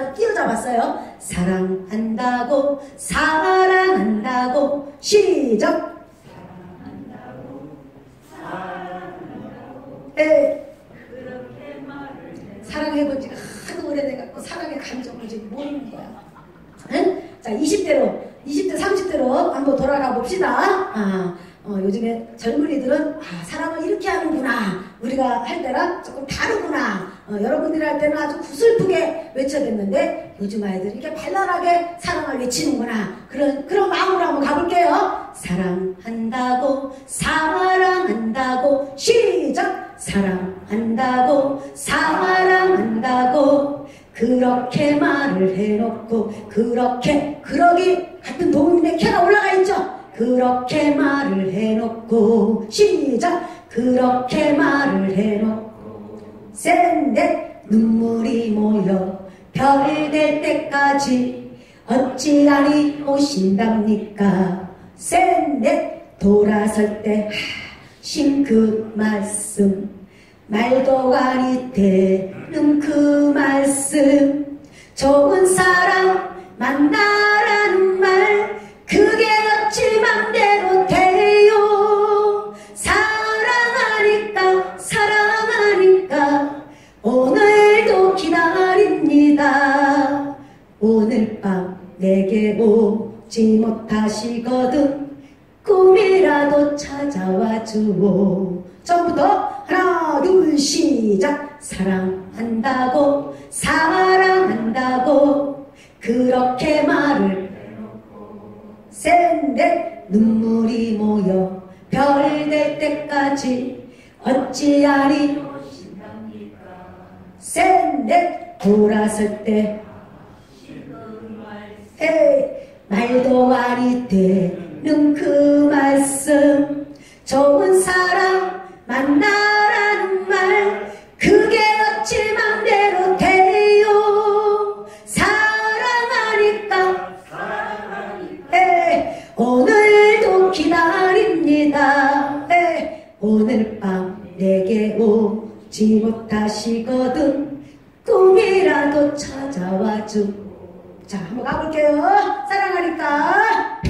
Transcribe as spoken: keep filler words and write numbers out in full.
하나 띄워잡았어요. 사랑한다고 사랑한다고 시작. 사랑한다고 사랑한다고 에 사랑해본 지가 하도 오래돼갖고 사랑의 감정을 지금 모르는 거야. 응? 자, 이십 대로 이십 대 삼십 대로 한번 돌아가 봅시다. 아, 어, 요즘에 젊은이들은 아, 사랑을 이렇게 하는구나. 우리가 할 때랑 조금 다르구나. 어, 여러분들이 할 때는 아주 구슬프게 외쳐댔는데 요즘 아이들이 이렇게 발랄하게 사랑을 외치는구나. 그런 그런 마음으로 한번 가볼게요. 사랑한다고 사랑한다고 시작. 사랑한다고 사랑한다고 그렇게 말을 해놓고 그렇게 그러기 같은 도움인데 켜가 올라가 있죠. 그렇게 말을 해놓고 시작. 그렇게 말을 해놓고 셋넷 눈물이 모여 별 될 때까지 어찌하리 오신답니까. 셋넷 돌아설 때 하신 그 말씀 말도 아니 되는 그 말씀 좋은 사람 만나라는 말 그게 어찌 맘대로 돼요. 사랑하니까 사랑하니까 오늘도 기다립니다. 오늘 밤 내게 오지 못하시거든 꿈이라도 찾아와 주오. 처음부터 하나 둘 시작. 사랑한다고 사랑한다고 그렇게 말을 셋넷 눈물이 모여 별 될 때까지 어찌하리 셋넷 돌아설 때 에이, 말도 아니 되는 그 말씀 좋은 사람 만나라는 말 그게 어찌 맘대로 돼요. 사랑하니까 에이, 오늘도 기다립니다. 에이, 오늘 밤 내게 오지 못하시거든 꿈이라도 찾아와줘. 자, 한번 가볼게요. 사랑하니까